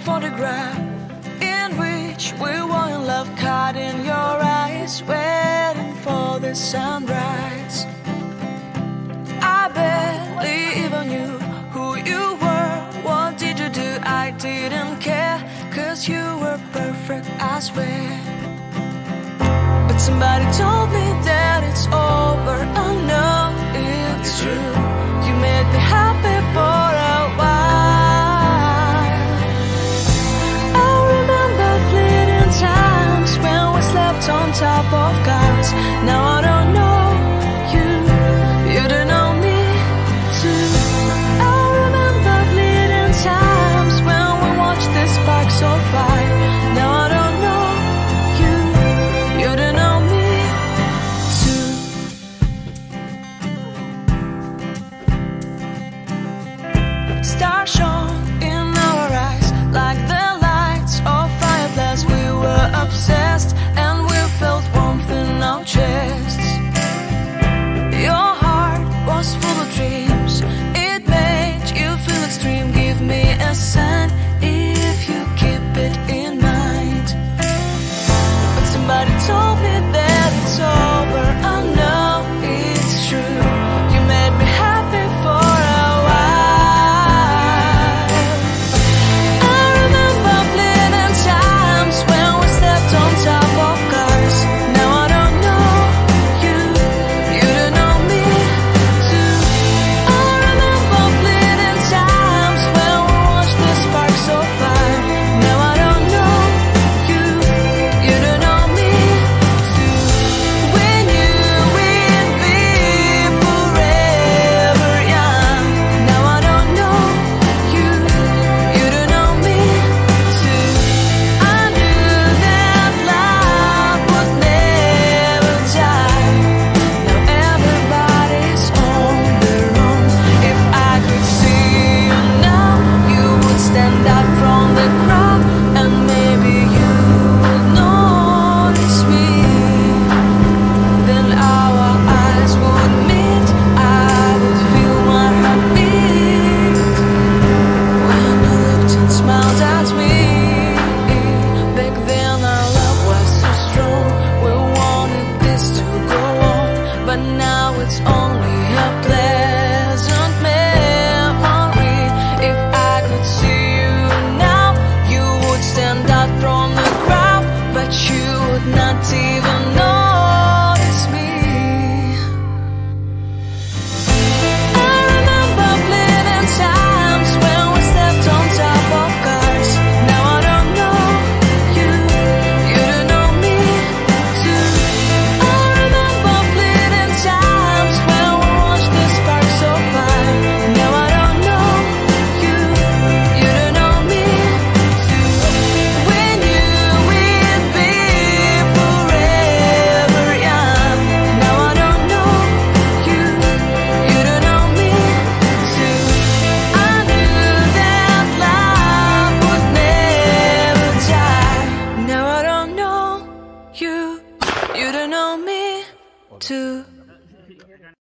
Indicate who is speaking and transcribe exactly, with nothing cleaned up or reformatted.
Speaker 1: photograph in which we were in love, caught in your eyes, waiting for the sunrise. I barely even knew who you were. What did you do? I didn't care, 'cause you were perfect, I swear. But somebody told me that it's over. I know it's true. You made me happy for a while. I remember fleeting times when we slept on top of cars. Now I don't know you, you don't know me too. I remember fleeting times when we watched the sparks so fire. Now I don't know you, you don't know me too. Stars shone in our eyes like the lights of fireplace. We were obsessed and we felt warmth in our chests. Your heart was full of dreams. It made you feel extreme. Give me a sign if you keep it in mind. But somebody told me that it's over. I know it's true. You made me happy for a while. I remember fleeting times when we slept on top of cars. Now I don't know you, you don't know me too. I remember fleeting times when we watched the sparks so fire. Now I don't know you, you don't know me too. We knew we'd be forever young. Now I don't know you, you don't know me too. I knew that love would never die. Now everybody's on their own. If I could see you now, you would stand out from the crowd, and maybe you would notice me. Then our eyes would meet. I would feel my heart beat when you looked and smiled at me. Back then our love was so strong. We wanted this to go on, but now it's only a play.